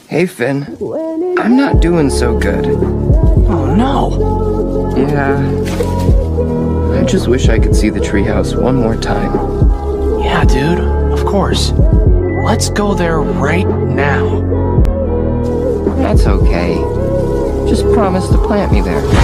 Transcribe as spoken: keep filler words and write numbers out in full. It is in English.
Hey, Finn. I'm not doing so good. Oh no! Yeah. I just wish I could see the treehouse one more time. Yeah, dude, of course. Let's go there right now. That's okay. Just promise to plant me there.